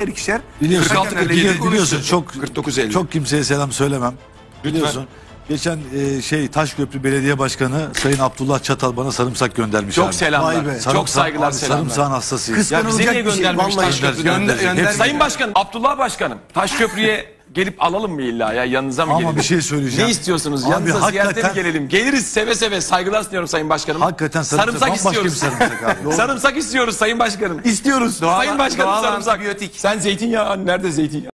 ikişer ikişer. Biliyorsun, Hakemlerle ilgili biliyorsun konuşacağız. çok 49-50. çok kimseye selam söylemem. Biliyorsun. Geçen Taşköprü Belediye Başkanı Sayın Abdullah Çatal bana sarımsak göndermiş Çok abi. selamlar. Vay be. Çok saygılar, selamlar. Sarımsağın hastasıyız. Ya bize niye bir şey. göndermemiş Vallahi Taşköprü'den? gönderecek. Sayın Başkanım, Abdullah Başkanım, Taşköprü'ye gelip alalım mı illa ya? Yanınıza mı Ama gelelim? bir şey söyleyeceğim. Ne istiyorsunuz? Abi Yanınıza ziyarete mi hakikaten- gelelim? Geliriz seve seve. Saygılar sunuyorum Sayın Başkanım. Hakikaten sarımsak bambaşka istiyoruz. bir sarımsak abi. Sarımsak istiyoruz Sayın Başkanım. İstiyoruz. Sayın Başkanım doğal sarımsak. antibiyotik. Sen zeytinyağı, nerede zeytinyağı?